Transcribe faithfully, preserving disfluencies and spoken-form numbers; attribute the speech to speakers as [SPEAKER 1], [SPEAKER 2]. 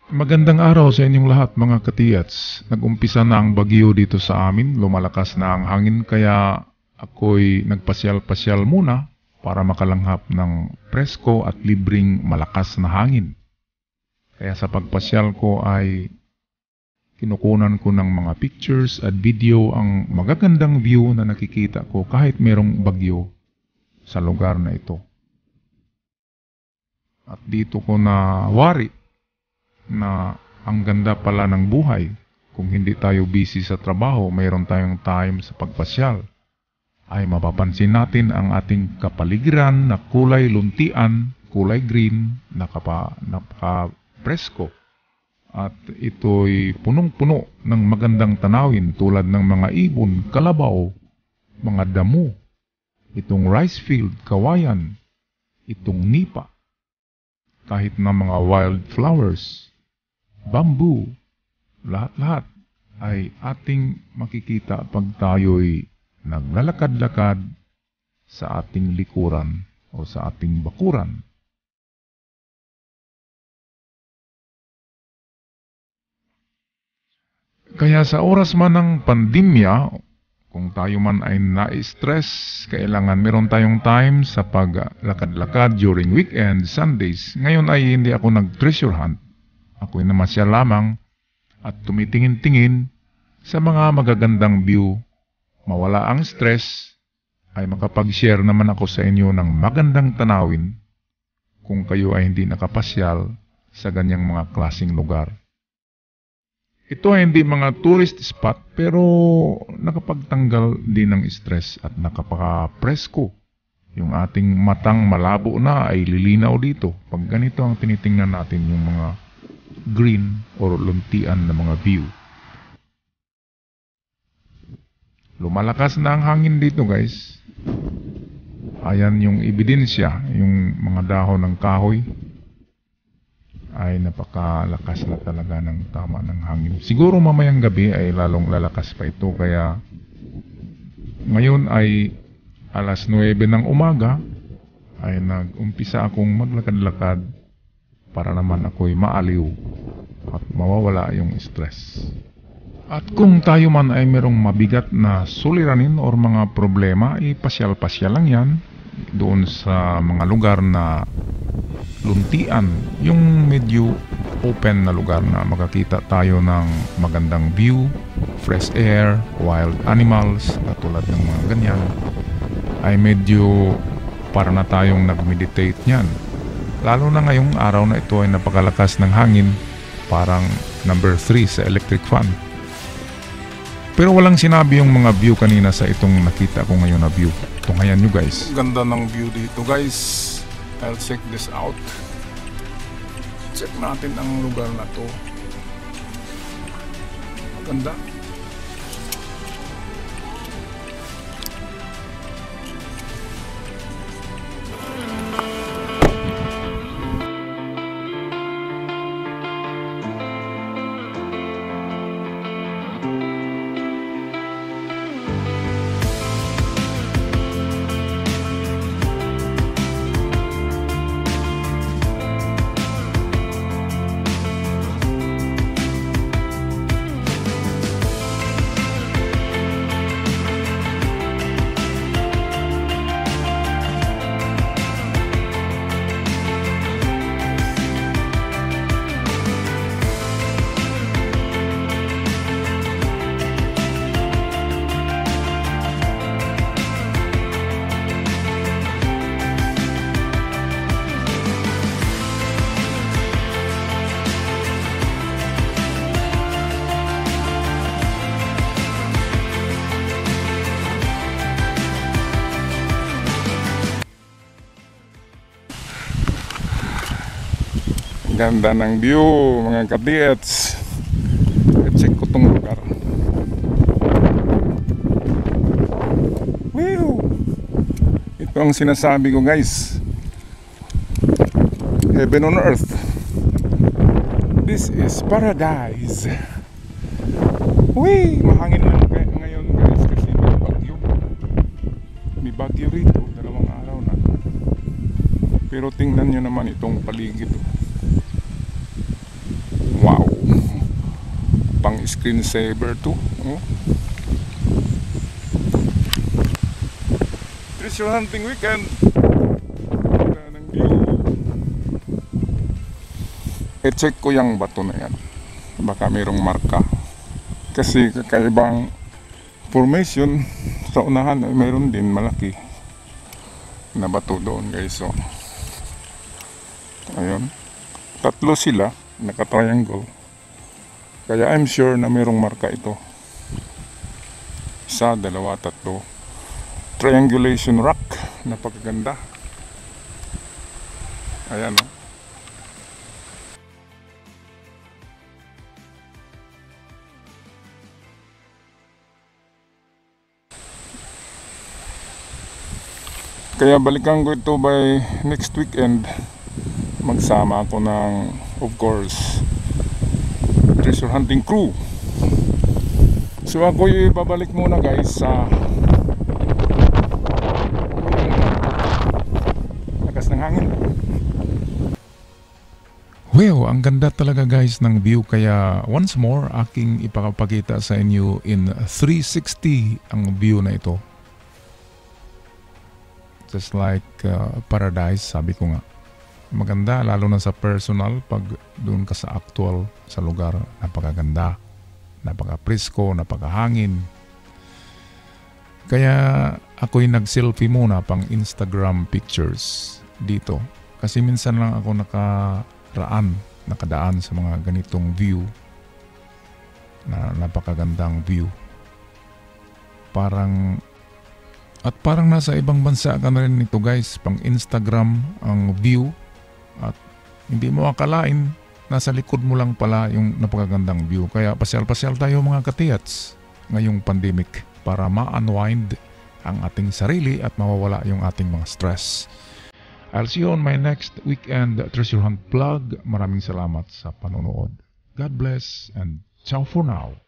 [SPEAKER 1] Magandang araw sa inyong lahat mga katiyats. Nag-umpisa na ang bagyo dito sa amin, lumalakas na ang hangin kaya ako'y nagpasyal-pasyal muna para makalanghap ng presko at libreng malakas na hangin. Kaya sa pagpasyal ko ay kinukunan ko ng mga pictures at video ang magagandang view na nakikita ko kahit merong bagyo sa lugar na ito. At dito ko na wari na ang ganda pala ng buhay. Kung hindi tayo busy sa trabaho, mayroon tayong time sa pagpasyal, ay mapapansin natin ang ating kapaligiran na kulay luntian, kulay green, nakapa, naka-presko. At ito'y punong-puno ng magandang tanawin tulad ng mga ibon, kalabaw, mga damo, itong rice field, kawayan, itong nipa, kahit na mga wildflowers, bamboo, lahat-lahat ay ating makikita pag tayo'y naglalakad-lakad sa ating likuran o sa ating bakuran. Kaya sa oras man ng pandemya, kung tayo man ay na-stress, kailangan meron tayong time sa paglakad-lakad during weekend, Sundays. Ngayon ay hindi ako nag-treasure hunt. Ako'y namasya lamang at tumitingin-tingin sa mga magagandang view. Mawala ang stress, ay makapag-share naman ako sa inyo ng magandang tanawin kung kayo ay hindi nakapasyal sa ganyang mga klaseng lugar. Ito ay hindi mga tourist spot pero nakapagtanggal din ng stress at nakapaka-presko. Yung ating matang malabo na ay lilinaw dito pag ganito ang tinitingnan natin yung mga green or luntian na mga view. Lumalakas na ang hangin dito guys. Ayan yung ebidensya, yung mga dahon ng kahoy ay napakalakas na talaga ng tama ng hangin. Siguro mamayang gabi ay lalong lalakas pa ito kaya ngayon ay alas nuwebe ng umaga ay nag-umpisa akong maglakad-lakad para naman ako'y maaliw at mawawala yung stress. At kung tayo man ay merong mabigat na suliranin o mga problema, ipasyal-pasyal lang yan doon sa mga lugar na luntian, yung medyo open na lugar na makakita tayo ng magandang view, fresh air, wild animals, katulad ng mga ganyan, ay medyo para na tayong nag-meditate niyan. Lalo na ngayong araw na ito ay napakalakas ng hangin, parang number three sa electric fan. Pero walang sinabi yung mga view kanina sa itong nakita ko ngayon na view. Tunghayan nyo guys. Ganda ng view dito guys. I'll check this out. Check natin ang lugar na to. Ganda. Ganda ng view mga kadits. I-check ko tong lugar. Wow! Ito ang sinasabi ko guys. Heaven on earth. This is paradise. Uy! Mahangin lang ngayon guys kasi may bagyo. May bagyo rito. Dalawang araw na. Pero tingnan nyo naman itong paligid. screensaver to. Oh. Treasure hunting weekend. Ganda ng view. E-check ko yung bato na yan. Baka mayroong marka. Kasi kakaibang formation sa unahan ay mayroon din malaki na bato doon guys. So, ayun. Tatlo sila. Naka-triangle. Kaya I'm sure na mayroong marka ito. Isa, dalawa, tatlo. Triangulation rock. Napakaganda. Ayan o. Oh. Kaya balikan ko ito by next weekend. Magsama ako ng, of course, treasure hunting crew. So ako yung babalik muna guys sa lakas ng hangin. Well, ang ganda talaga guys ng view, kaya once more aking ipapakita sa inyo in three sixty ang view na ito. Just like uh, paradise, sabi ko nga. Maganda, lalo na sa personal, pag doon ka sa actual, sa lugar, napakaganda. Napaka-presko, napakahangin. Kaya ako'y nag-selfie muna pang Instagram pictures dito. Kasi minsan lang ako nakaraan, nakadaan sa mga ganitong view. Na napakagandang view. Parang... At parang nasa ibang bansa ka na rin nito guys, pang Instagram ang view. At hindi mo akalain, nasa likod mo lang pala yung napakagandang view. Kaya pasyal-pasyal tayo mga katiyats ngayong pandemic para ma-unwind ang ating sarili at mawawala yung ating mga stress. I'll see you on my next weekend treasure hunt vlog. Maraming salamat sa panonood. God bless and ciao for now.